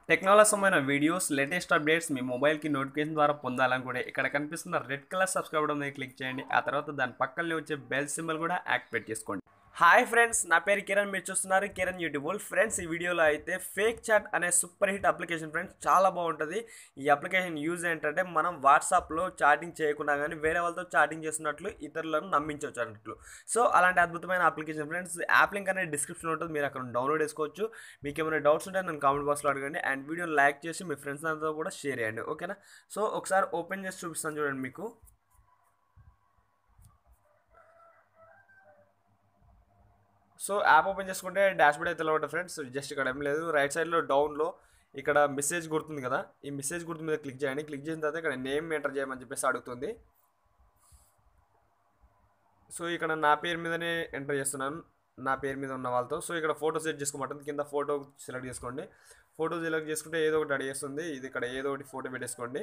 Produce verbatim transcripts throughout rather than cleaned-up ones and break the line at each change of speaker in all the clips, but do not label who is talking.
Technology సంబంధించిన videos latest updates మీ మొబైల్కి notification ద్వారా పొందాలనుకుంటే ఇక్కడ కనిపిస్తున్న రెడ్ కలర్ సబ్స్క్రైబ్ బటన్ మీద క్లిక్ చేయండి. ఆ తర్వాత దాని పక్కనే వచ్చే బెల్ సింబల్ కూడా యాక్టివేట్ చేసుకోండి. హాయ్ ఫ్రెండ్స్, నా పేరు కిరణ్. మీరు చూస్తున్నారు కిరణ్ యూట్యూబ్. ఫ్రెండ్స్, ఈ వీడియోలో అయితే ఫేక్ చాట్ అనే సూపర్ హిట్ అప్లికేషన్ ఫ్రెండ్స్, చాలా బాగుంటుంది. ఈ అప్లికేషన్ యూజ్ ఏంటంటే మనం వాట్సాప్లో చాటింగ్ చేయకుండా కానీ వేరే వాళ్ళతో చాటింగ్ చేస్తున్నట్లు ఇతరులను నమ్మించవచ్చు అన్నట్లు. సో అలాంటి అద్భుతమైన అప్లికేషన్ ఫ్రెండ్స్, యాప్ లింక్ అనేది డిస్క్రిప్షన్లో ఉంటుంది, మీరు అక్కడ డౌన్లోడ్ చేసుకోవచ్చు. మీకు ఏమైనా డౌట్స్ ఉంటే నన్ను కామెంట్ బాక్స్లో అడగండి అండ్ వీడియోని లైక్ చేసి మీ ఫ్రెండ్స్ అందరితో కూడా షేర్ చేయండి, ఓకేనా? సో ఒకసారి ఓపెన్ చేసి చూపిస్తాను చూడండి మీకు. సో యాప్ ఓపెన్ చేసుకుంటే డాష్బోర్డ్ అయితే ఉంటుంది ఫ్రెండ్స్. జస్ట్ ఇక్కడ ఏం లేదు, రైట్ సైడ్లో డౌన్లో ఇక్కడ మెసేజ్ గుర్తుంది కదా, ఈ మెసేజ్ గుర్తు మీద క్లిక్ చేయండి. క్లిక్ చేసిన తర్వాత ఇక్కడ నేమ్ ఎంటర్ చేయమని చెప్పేసి అడుగుతుంది. సో ఇక్కడ నా పేరు మీదనే ఎంటర్ చేస్తున్నాను, నా పేరు మీద ఉన్న వాళ్ళతో. సో ఇక్కడ ఫోటో సెట్ చేసుకోమంటుంది, కింద ఫోటో సెలెక్ట్ చేసుకోండి. ఫోటో సెలెక్ట్ చేసుకుంటే ఏదో ఒకటి అడిగేస్తుంది, ఇది ఇక్కడ ఏదో ఒకటి ఫోటో పెట్టేసుకోండి.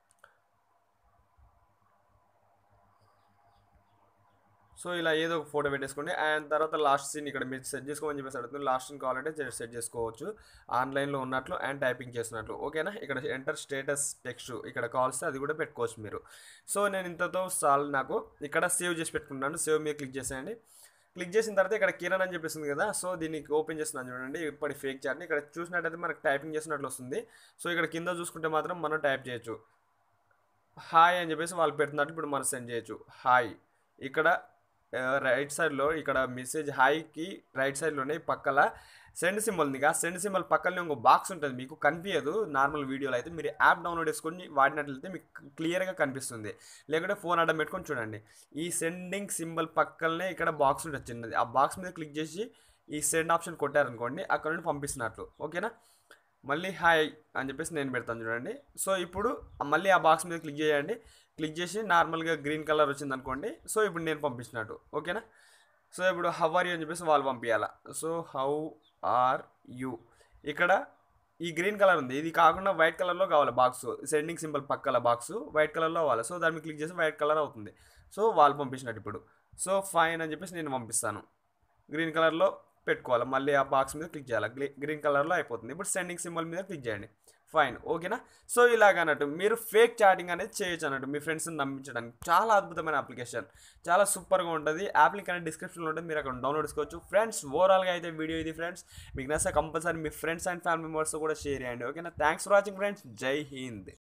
సో ఇలా ఏదో ఒక ఫోటో పెట్టేసుకోండి. అండ్ తర్వాత లాస్ట్ సీన్ ఇక్కడ మీరు సెట్ చేసుకోమని చెప్పేసి అడుగుతుంది. లాస్ట్ సీన్ కావాలంటే సెట్ చేసుకోవచ్చు ఆన్లైన్లో ఉన్నట్లు అండ్ టైపింగ్ చేస్తున్నట్లు, ఓకేనా? ఇక్కడ ఎంటర్ స్టేటస్ టెక్స్ట్ ఇక్కడ కావాల్సి అది కూడా పెట్టుకోవచ్చు మీరు. సో నేను ఇంతతో సాల్వ్, నాకు ఇక్కడ సేవ్ చేసి పెట్టుకుంటున్నాను. సేవ్ మీద క్లిక్ చేసేయండి. క్లిక్ చేసిన తర్వాత ఇక్కడ కిరణ్ అని చెప్పేసింది కదా, సో దీన్ని ఓపెన్ చేస్తున్నాను చూడండి. ఇప్పటి ఫేక్ చాట్ని ఇక్కడ చూసినట్టయితే మనకు టైపింగ్ చేసినట్లు వస్తుంది. సో ఇక్కడ కింద చూసుకుంటే మాత్రం మనం టైప్ చేయొచ్చు, హాయ్ అని చెప్పేసి వాళ్ళు పెడుతున్నట్టు ఇప్పుడు మనం సెండ్ చేయొచ్చు. హాయ్ ఇక్కడ రైట్ సైడ్లో ఇక్కడ మెసేజ్ హాయ్కి రైట్ సైడ్లోనే పక్కల సెండ్ సింబల్ ఉంది కదా, సెండ్ సింబల్ పక్కనే ఇంకో బాక్స్ ఉంటుంది, మీకు కనిపించదు నార్మల్ వీడియోలో అయితే. మీరు యాప్ డౌన్లోడ్ చేసుకొని వాడినట్లయితే మీకు క్లియర్గా కనిపిస్తుంది. లేకుంటే ఫోన్ అడ్డం పెట్టుకొని చూడండి, ఈ సెండింగ్ సింబల్ పక్కనే ఇక్కడ బాక్స్ ఉంటుంది చిన్నది, ఆ బాక్స్ మీద క్లిక్ చేసి ఈ సెండ్ ఆప్షన్ కొట్టారనుకోండి, అక్కడ నుండి పంపిస్తున్నట్లు, ఓకేనా? మళ్ళీ హాయ్ అని చెప్పేసి నేను పెడతాను చూడండి. సో ఇప్పుడు మళ్ళీ ఆ బాక్స్ మీద క్లిక్ చేయండి. క్లిక్ చేసి నార్మల్గా గ్రీన్ కలర్ వచ్చింది అనుకోండి, సో ఇప్పుడు నేను పంపించినట్టు, ఓకేనా? సో ఇప్పుడు హౌ ఆర్ యూ అని చెప్పేసి వాళ్ళు పంపించాలా. సో హౌ ఆర్ యూ ఇక్కడ ఈ గ్రీన్ కలర్ ఉంది, ఇది కాకుండా వైట్ కలర్లో కావాలి బాక్స్, సెండింగ్ సింబల్ పక్కల బాక్స్ వైట్ కలర్లో అవ్వాలి. సో దాన్ని క్లిక్ చేసి వైట్ కలర్ అవుతుంది. సో వాళ్ళు పంపించినట్టు ఇప్పుడు. సో ఫైన్ అని చెప్పేసి నేను పంపిస్తాను, గ్రీన్ కలర్లో పెట్టుకోవాలి. మళ్ళీ ఆ బాక్స్ మీద క్లిక్ చేయాలి, గ్రీన్ కలర్లో అయిపోతుంది. ఇప్పుడు సెండింగ్ సింబల్ మీద క్లిక్ చేయండి, ఫైన్, ఓకేనా? సో ఇలాగ అన్నట్టు మీరు ఫేక్ చాటింగ్ అనేది చేయొచ్చు అన్నట్టు మీ ఫ్రెండ్స్ని నమ్మించడానికి. చాలా అద్భుతమైన అప్లికేషన్, చాలా సూపర్గా ఉంటుంది. యాప్ లింక్ అనేది డిస్క్రిప్షన్లో ఉంటుంది, మీరు అక్కడ డౌన్లోడ్ చేసుకోవచ్చు. ఫ్రెండ్స్, ఓవరాల్గా అయితే వీడియో ఇది ఫ్రెండ్స్. మీకు నచ్చితే కంపల్సరీ మీ ఫ్రెండ్స్ అండ్ ఫ్యామిలీ మెంబర్స్తో కూడా షేర్ చేయండి, ఓకేనా? Thanks for watching friends. జై హింద్.